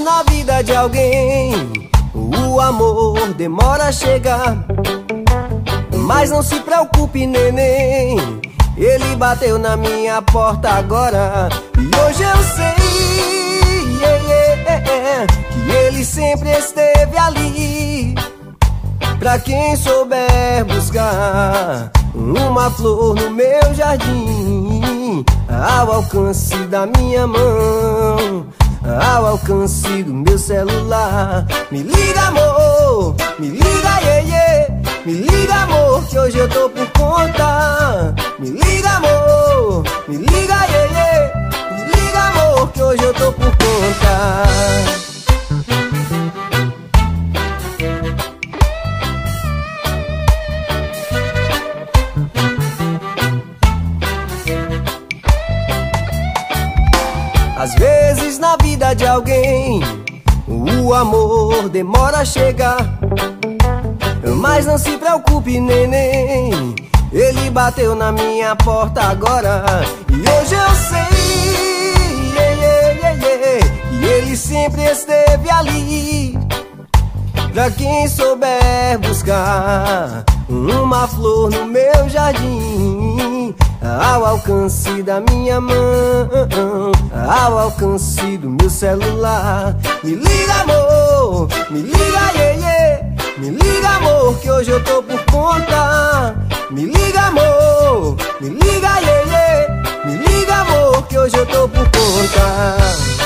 na vida de alguém o amor demora a chegar. Mas não se preocupe, neném, ele bateu na minha porta agora. E hoje eu sei que ele sempre esteve ali, pra quem souber buscar uma flor no meu jardim, ao alcance da minha mão, ao alcance do meu celular. Me liga, amor, me liga, me liga, amor, que hoje eu tô por conta. Me liga, amor, me liga, me liga, amor, que hoje eu tô por conta. Às vezes na vida de alguém o amor demora a chegar. Mas não se preocupe, neném, ele bateu na minha porta agora. E hoje eu sei que ele sempre esteve ali, pra quem souber buscar uma flor no meu jardim, ao alcance da minha mão, ao alcance do meu celular. Me liga, amor, me liga, me liga, amor, que hoje eu tô por conta. Me liga, amor, me liga, me liga, amor, que hoje eu tô por conta.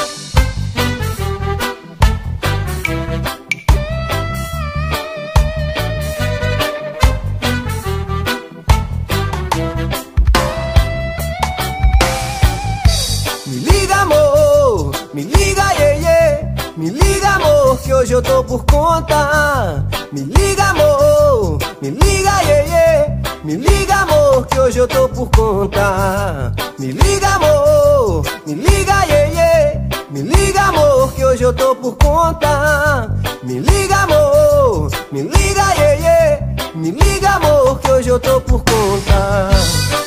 Me liga, amor, me liga, me liga, amor, que hoje eu tô por conta. Me liga, amor, me liga, me liga, amor, que hoje eu tô por conta. Me liga, amor, me liga, me liga, amor, que hoje eu tô por conta. Me liga, amor, me liga, me liga, amor, que hoje eu tô por conta.